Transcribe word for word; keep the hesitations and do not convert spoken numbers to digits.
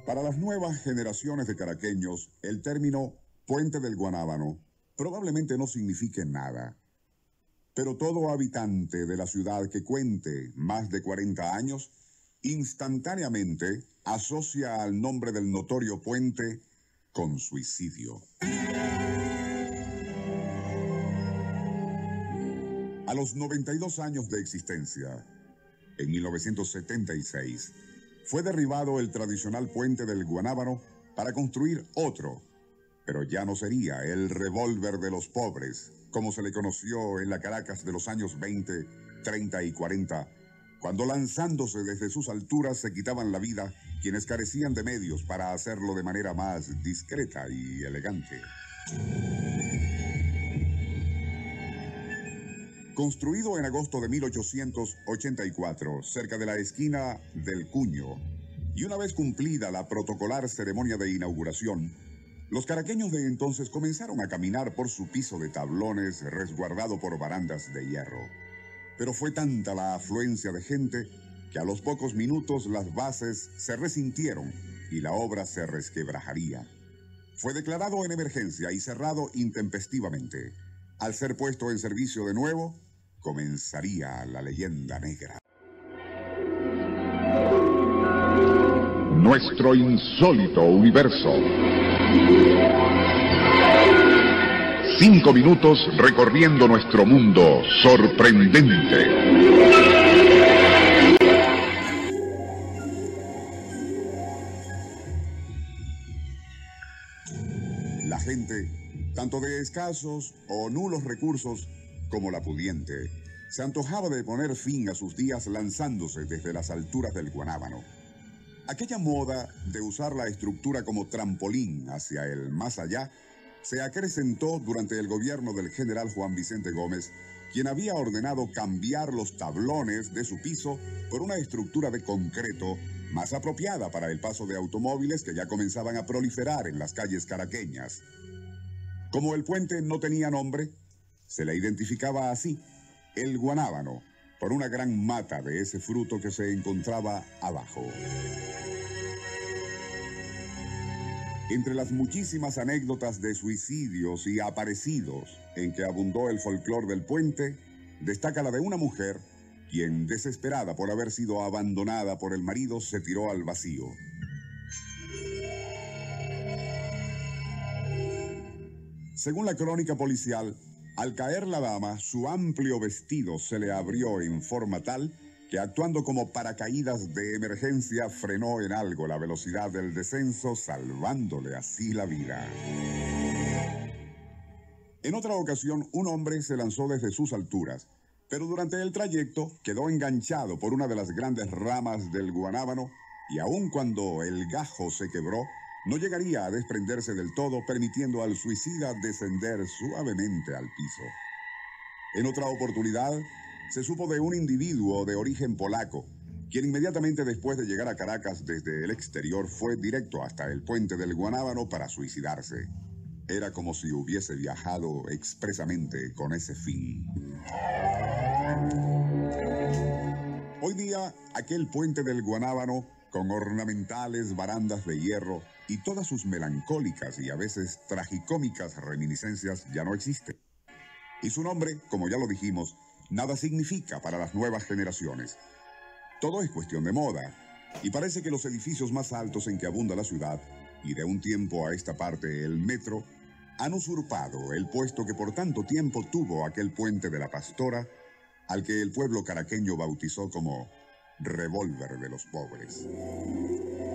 Para las nuevas generaciones de caraqueños, el término Puente del Guanábano probablemente no signifique nada. Pero todo habitante de la ciudad que cuente más de cuarenta años, instantáneamente asocia al nombre del notorio puente con suicidio. A los noventa y dos años de existencia, en mil novecientos setenta y seis, fue derribado el tradicional puente del Guanábano para construir otro, pero ya no sería el revólver de los pobres, como se le conoció en la Caracas de los años veinte, treinta y cuarenta, cuando lanzándose desde sus alturas se quitaban la vida quienes carecían de medios para hacerlo de manera más discreta y elegante. Construido en agosto de mil ochocientos ochenta y cuatro, cerca de la esquina del Cuño, y una vez cumplida la protocolar ceremonia de inauguración, los caraqueños de entonces comenzaron a caminar por su piso de tablones resguardado por barandas de hierro. Pero fue tanta la afluencia de gente que a los pocos minutos las bases se resintieron y la obra se resquebrajaría. Fue declarado en emergencia y cerrado intempestivamente. Al ser puesto en servicio de nuevo, comenzaría la leyenda negra. Nuestro insólito universo. Cinco minutos recorriendo nuestro mundo sorprendente. La gente, tanto de escasos o nulos recursos como la pudiente, se antojaba de poner fin a sus días lanzándose desde las alturas del Guanábano. Aquella moda de usar la estructura como trampolín hacia el más allá se acrecentó durante el gobierno del general Juan Vicente Gómez, quien había ordenado cambiar los tablones de su piso por una estructura de concreto más apropiada para el paso de automóviles que ya comenzaban a proliferar en las calles caraqueñas. Como el puente no tenía nombre, se le identificaba así, el Guanábano, por una gran mata de ese fruto que se encontraba abajo. Entre las muchísimas anécdotas de suicidios y aparecidos en que abundó el folclor del puente, destaca la de una mujer quien, desesperada por haber sido abandonada por el marido, se tiró al vacío. Según la crónica policial, al caer la dama, su amplio vestido se le abrió en forma tal que, actuando como paracaídas de emergencia, frenó en algo la velocidad del descenso, salvándole así la vida. En otra ocasión, un hombre se lanzó desde sus alturas, pero durante el trayecto quedó enganchado por una de las grandes ramas del Guanábano y aun cuando el gajo se quebró, no llegaría a desprenderse del todo, permitiendo al suicida descender suavemente al piso. En otra oportunidad, se supo de un individuo de origen polaco, quien inmediatamente después de llegar a Caracas desde el exterior fue directo hasta el puente del Guanábano para suicidarse. Era como si hubiese viajado expresamente con ese fin. Hoy día, aquel puente del Guanábano, con ornamentales barandas de hierro y todas sus melancólicas y a veces tragicómicas reminiscencias, ya no existe. Y su nombre, como ya lo dijimos, nada significa para las nuevas generaciones. Todo es cuestión de moda, y parece que los edificios más altos en que abunda la ciudad, y de un tiempo a esta parte el metro, han usurpado el puesto que por tanto tiempo tuvo aquel puente de la Pastora, al que el pueblo caraqueño bautizó como revólver de los pobres.